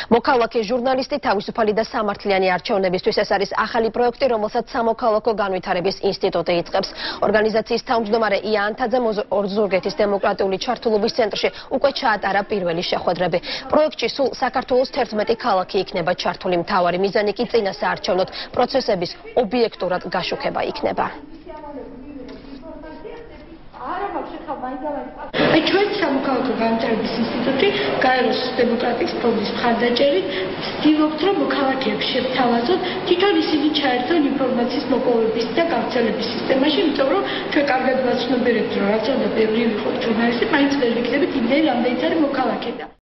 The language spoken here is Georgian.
მოქალაქე ჟურნალისტი თავისუფალი და სამართლიანი არჩევნებისთვის ეს არის ახალი პროექტი, რომელსაც სამოქალაქო განვითარების ინსტიტუტი იწყებს. ორგანიზაციის თავმჯდომარე ანთაძემ ოზურგეთის დემოკრატიული ჩართულობის ცენტრში უკვე ჩაატარა პირველი შეხვედრები. პროექტში სულ საქართველოს 11 ქალაქი იქნება ჩართული, მთავარი მიზანი კი წინა საარჩევნო პროცესების ობიექტურად გაშუქება იქნება. ჩვენ სამოქალაქო განვითარების ინსტიტუტი გაეროს დემოკრატიის პროგრამის მხარდაჭერით ვცდილობთ, რომ მოქალაქეებს შევთავაზოთ თვითონ ისინი ჩაერთონ ინფორმაციის მოპოვების და გავრცელების სისტემაში, იმიტომ რომ ჩვენ კარგად ვაცნობიერებთ, რომ რაც უნდა ბევრი ვიყოთ ჟურნალისტი, მაინც ვერ ვიქნებით იმდენი, რამდენიც არის მოქალაქე.